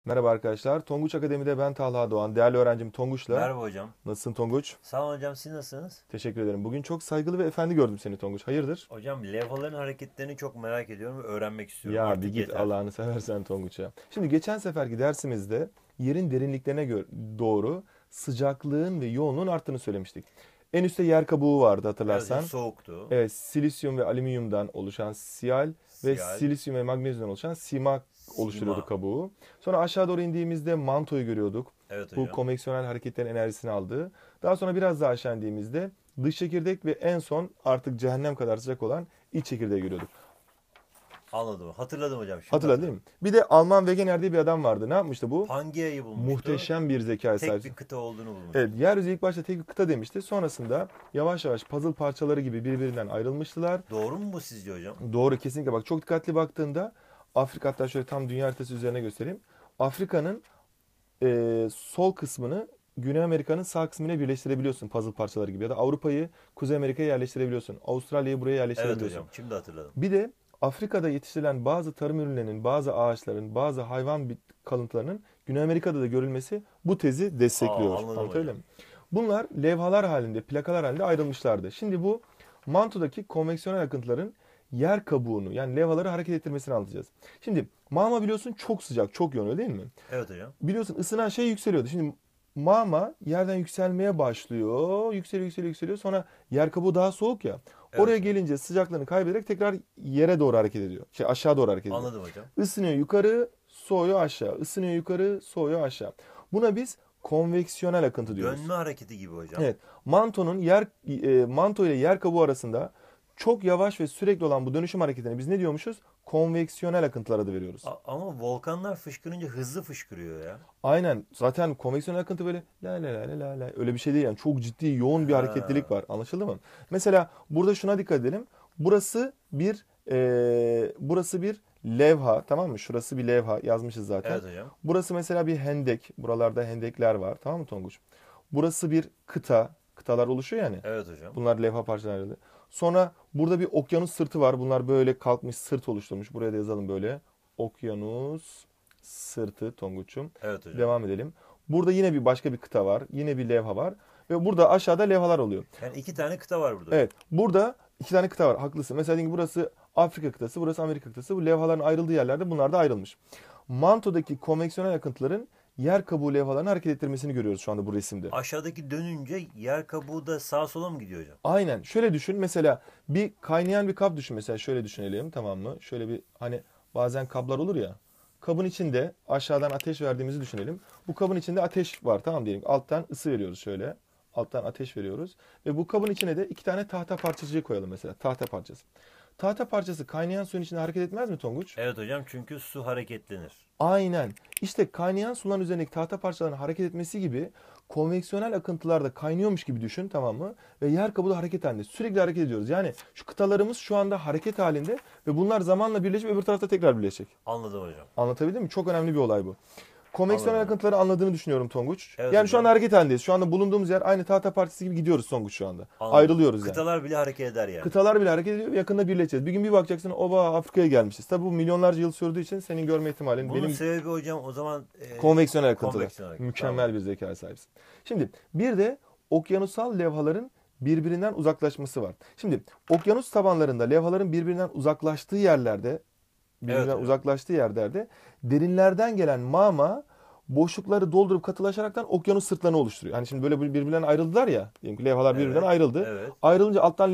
Merhaba arkadaşlar. Tonguç Akademi'de ben Talha Doğan. Değerli öğrencim Tonguç'la. Merhaba hocam. Nasılsın Tonguç? Sağ olun hocam, siz nasılsınız? Teşekkür ederim. Bugün çok saygılı ve efendi gördüm seni Tonguç. Hayırdır? Hocam levhaların hareketlerini çok merak ediyorum ve öğrenmek istiyorum. Ya bir Artık git yeter. Allah'ını seversen Tonguç ya. Şimdi geçen seferki dersimizde yerin derinliklerine doğru sıcaklığın ve yoğunluğun arttığını söylemiştik. En üstte yer kabuğu vardı Evet hocam, hatırlarsan. soğuktu. Evet, silisyum ve alüminyumdan oluşan siyal ve Siyal, silisyum ve magnezyumdan oluşan simak oluşturuyordu sima. kabuğu. Sonra aşağı doğru indiğimizde mantoyu görüyorduk. Evet Bu hocam. konveksiyonel hareketlerin enerjisini aldığı. Daha sonra biraz daha aşağı indiğimizde dış çekirdek ve en son artık cehennem kadar sıcak olan iç çekirdeği görüyorduk. Anladım. Hatırladım hocam. Şimdi Hatırladın değil mi? hatırladım. Bir de Alman Wegener diye bir adam vardı. Ne yapmıştı bu? Pangea'yı bulmuştu. Muhteşem bir zekaya Tek sahip. bir kıta olduğunu Evet, bulmuştu. yeryüzü ilk başta tek bir kıta demişti. Sonrasında yavaş yavaş puzzle parçaları gibi birbirinden ayrılmıştılar. Doğru mu bu sizce hocam? Doğru, kesinlikle. Bak, çok dikkatli baktığında Afrika, hatta şöyle tam dünya haritası üzerine göstereyim. Afrika'nın sol kısmını Güney Amerika'nın sağ kısmıyla birleştirebiliyorsun puzzle parçaları gibi. Ya da Avrupa'yı Kuzey Amerika'ya yerleştirebiliyorsun. Avustralya'yı buraya Evet yerleştirebiliyorsun. hocam. Şimdi hatırladım. Bir de Afrika'da yetiştirilen bazı tarım ürünlerinin, bazı ağaçların, bazı hayvan kalıntılarının Güney Amerika'da da görülmesi bu tezi destekliyor. Anladım Anlatabiliyor hocam. muyum? Bunlar levhalar halinde, plakalar halinde ayrılmışlardı. Şimdi bu mantodaki konveksiyonel akıntıların yer kabuğunu, yani levhaları hareket ettirmesini anlatacağız. Şimdi mağma biliyorsun çok sıcak, çok yoğun, öyle değil mi? Evet hocam. Biliyorsun ısınan şey yükseliyordu. Şimdi mağma yerden yükselmeye başlıyor. Yükseliyor, yükseliyor, yükseliyor. Sonra yer kabuğu daha soğuk ya. Oraya Evet hocam. gelince sıcaklığını kaybederek tekrar yere doğru hareket ediyor. Aşağı doğru hareket ediyor. Anladım hocam. Isınıyor yukarı, soğuyor aşağı. Isınıyor yukarı, soğuyor aşağı. Buna biz konveksiyonel akıntı diyoruz. Dönme hareketi gibi hocam. Evet. Manto ile yer kabuğu arasında çok yavaş ve sürekli olan bu dönüşüm hareketine biz ne diyormuşuz? Konveksiyonel akıntılar adı veriyoruz. Ama volkanlar fışkırınca hızlı fışkırıyor ya. Aynen. Zaten konveksiyonel akıntı böyle la la la la la la öyle bir şey değil yani. Çok ciddi, yoğun bir hareketlilik Ha. var. Anlaşıldı mı? Mesela burada şuna dikkat edelim. Burası bir levha, tamam mı? Şurası bir levha, yazmışız zaten. Evet hocam. Burası mesela bir hendek. Buralarda hendekler var. Tamam mı Tonguç? Burası bir kıta. Kıtalar oluşuyor yani. Evet hocam. Bunlar levha parçaları. Sonra burada bir okyanus sırtı var. Bunlar böyle kalkmış, sırt oluşturmuş. Buraya da yazalım böyle. Okyanus sırtı Tonguç'um. Evet hocam. Devam edelim. Burada yine bir başka bir kıta var. Yine bir levha var. Ve burada aşağıda levhalar oluyor. Yani iki tane kıta var burada hocam. Evet. Burada iki tane kıta var. Haklısın. Mesela diyelim ki burası Afrika kıtası, burası Amerika kıtası. Bu levhaların ayrıldığı yerlerde bunlar da ayrılmış. Mantodaki konveksiyonel akıntıların yer kabuğu levhalarını hareket ettirmesini görüyoruz şu anda bu resimde. Aşağıdaki dönünce yer kabuğu da sağa sola mı gidiyor hocam? Aynen. Şöyle düşün. Mesela bir kaynayan bir kap düşün. Mesela şöyle düşünelim, tamam mı? Şöyle bir, hani bazen kablar olur ya. Kabın içinde aşağıdan ateş verdiğimizi düşünelim. Bu kabın içinde ateş var, tamam diyelim. Alttan ısı veriyoruz şöyle. Alttan ateş veriyoruz. Ve bu kabın içine de iki tane tahta parçacığı koyalım mesela. Tahta parçası. Tahta parçası kaynayan suyun içinde hareket etmez mi Tonguç? Evet hocam, çünkü su hareketlenir. Aynen. İşte kaynayan suların üzerindeki tahta parçalarının hareket etmesi gibi konveksiyonel akıntılar da kaynıyormuş gibi düşün, tamam mı? Ve yer kabuğu da hareket halinde. Sürekli hareket ediyoruz. Yani şu kıtalarımız şu anda hareket halinde ve bunlar zamanla birleşip öbür tarafta tekrar birleşecek. Anladım hocam. Anlatabildim mi? Çok önemli bir olay bu. Konveksiyonel Anladım hocam. akıntıları anladığını düşünüyorum Tonguç. Evet Yani şu anda hocam. hareket halindeyiz. Şu anda bulunduğumuz yer aynı tahta parçası gibi gidiyoruz Tonguç şu anda. Anladım. Ayrılıyoruz yani. Kıtalar bile hareket eder yani. Kıtalar bile hareket ediyor ve yakında birleşeceğiz. Bir gün bir bakacaksın, oba Afrika'ya gelmişiz. Tabii bu milyonlarca yıl sürdüğü için senin görme ihtimalin Bunun benim. sebebi hocam o zaman Konveksiyonel akıntılar. konveksiyon hareket. Mükemmel bir zekaya sahipsin. Şimdi bir de okyanusal levhaların birbirinden uzaklaşması var. Şimdi okyanus tabanlarında levhaların birbirinden uzaklaştığı yerlerde, Evet birbirinden hocam. uzaklaştığı yerlerde derinlerden gelen mağma boşlukları doldurup katılaşaraktan okyanus sırtlarını oluşturuyor. Yani şimdi böyle birbirlerine ayrıldılar ya. Diyelim ki levhalar birbirinden Evet. ayrıldı. Evet. Ayrılınca alttan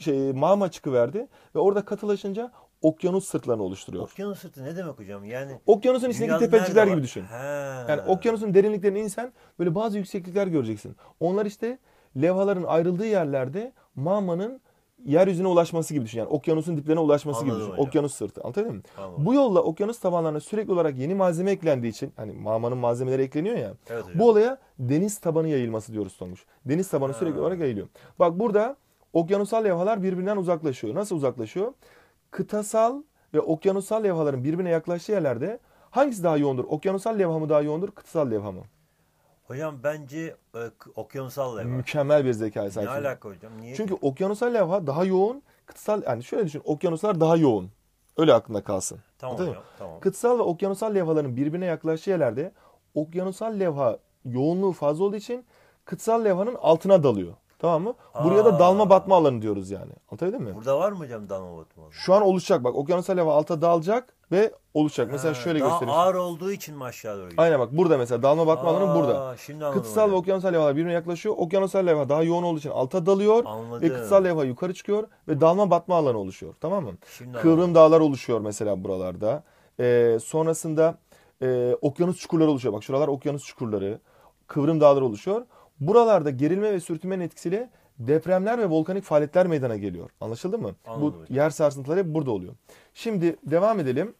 mağma çıkıverdi ve orada katılaşınca okyanus sırtlarını oluşturuyor. Okyanus sırtı ne demek hocam? Yani Okyanusun içindeki dünyada tepecikler nerede gibi var? düşün. Yani He. okyanusun derinliklerine insen böyle bazı yükseklikler göreceksin. Onlar işte levhaların ayrıldığı yerlerde mağmanın yeryüzüne ulaşması gibi düşün. Yani okyanusun diplerine ulaşması gibi Anladım düşün. hocam. Okyanus sırtı. Anladın mı? Anladım Bu hocam. yolla okyanus tabanlarına sürekli olarak yeni malzeme eklendiği için, hani mağmanın malzemeleri ekleniyor ya. Evet Bu hocam. olaya deniz tabanı yayılması diyoruz Tonguç. Deniz tabanı sürekli olarak Ha. yayılıyor. Bak burada okyanusal levhalar birbirinden uzaklaşıyor. Nasıl uzaklaşıyor? Kıtasal ve okyanusal levhaların birbirine yaklaştığı yerlerde hangisi daha yoğundur? Okyanusal levha mı daha yoğundur, kıtasal levha mı? Hocam bence okyanusal levha. Mükemmel bir zekaya Ne sahipsin. alaka hocam? Niye Çünkü ki? okyanusal levha daha yoğun, kıtasal, yani şöyle düşün, okyanuslar daha yoğun. Öyle aklında kalsın. Tamam Anladın mı? hocam. Tamam. Kıtasal ve okyanusal levhaların birbirine yaklaştığı yerlerde okyanusal levha yoğunluğu fazla olduğu için kıtasal levhanın altına dalıyor. Tamam mı? Buraya da dalma batma alanı diyoruz yani. Anlatabildim mi? Burada var mı hocam dalma batma alanı? Şu an oluşacak bak. Okyanusal levha alta dalacak ve oluşacak. Mesela şöyle daha göstereyim. ağır olduğu için mi aşağı doğru gidiyor? Aynen bak burada mesela dalma batma alanı burada. Şimdi anladım Kıtasal ve hocam. okyanusal levhalar birbirine yaklaşıyor. Okyanusal levha daha yoğun olduğu için alta dalıyor. Anladım. Ve kıtasal levha yukarı çıkıyor ve dalma batma alanı oluşuyor. Tamam mı? Şimdi Kıvrım anladım. dağlar oluşuyor mesela buralarda. Sonrasında okyanus çukurları oluşuyor. Bak şuralar okyanus çukurları. Kıvrım dağlar oluşuyor. Buralarda gerilme ve sürtünmenin etkisiyle depremler ve volkanik faaliyetler meydana geliyor. Anlaşıldı mı? Anladım Bu hocam. yer sarsıntıları hep burada oluyor. Şimdi devam edelim.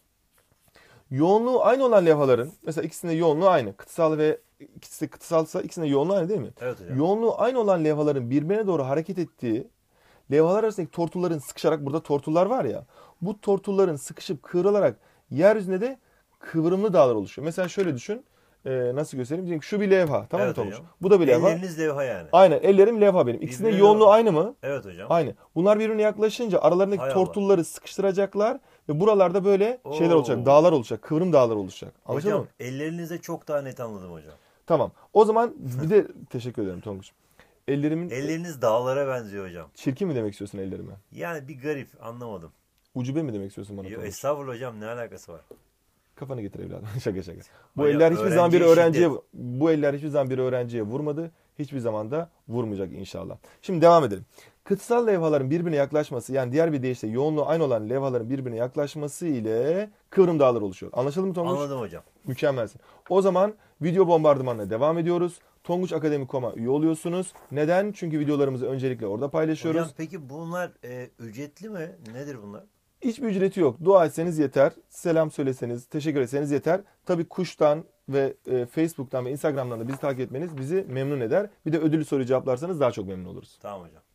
Yoğunluğu aynı olan levhaların, mesela ikisinin de yoğunluğu aynı. Kıtasal ve ikisi de kıtasalsa ikisinin de yoğunluğu aynı değil mi? Evet hocam. Yoğunluğu aynı olan levhaların birbirine doğru hareket ettiği, levhalar arasındaki tortulların sıkışarak, burada tortullar var ya, bu tortulların sıkışıp kıvrılarak yeryüzünde de kıvrımlı dağlar oluşuyor. Mesela şöyle düşün, nasıl göstereyim? Diyelim ki şu bir levha, tamam mı Evet Tonguç? hocam. Bu da bir levha. Elleriniz levha yani. Aynen, ellerim levha benim. İkisinin de Birbirine yoğunluğu doğru. aynı mı? Evet hocam. Aynı. Bunlar birbirine yaklaşınca aralarındaki Hay Allah. tortulları sıkıştıracaklar ve buralarda böyle şeyler olacak, Oo. dağlar olacak, kıvrım dağlar oluşacak. Anlaşıldı Hocam mı? ellerinizde çok daha net anladım hocam. Tamam. O zaman bir de teşekkür ederim Tonguç. Ellerimin Elleriniz dağlara benziyor hocam. çirkin mi demek istiyorsun ellerime? Yani bir garip anlamadım. Ucube mi demek istiyorsun bana Yo, Tonguç? estağfurullah hocam ne alakası var? Kafanı getir evladım. Şaka şaka. Bu Hocam, eller hiçbir zaman bir öğrenciye şiddet. bu eller hiçbir zaman bir öğrenciye vurmadı. Hiçbir zaman da vurmayacak inşallah. Şimdi devam edelim. Kıtasal levhaların birbirine yaklaşması, yani diğer bir deyişle yoğunluğu aynı olan levhaların birbirine yaklaşması ile kıvrım dağlar oluşuyor. Anlaşıldı mı Tonguç? Anladım hocam. Mükemmelsin. O zaman video bombardımanına devam ediyoruz. Tonguçakademi.com'a üye oluyorsunuz. Neden? Çünkü videolarımızı öncelikle orada paylaşıyoruz. Hocam peki bunlar ücretli mi? Nedir bunlar? Hiçbir ücreti yok. Dua etseniz yeter. Selam söyleseniz, teşekkür etseniz yeter. Tabii Kuş'tan ve Facebook'tan ve Instagram'dan da bizi takip etmeniz bizi memnun eder. Bir de ödüllü soru cevaplarsanız daha çok memnun oluruz. Tamam hocam.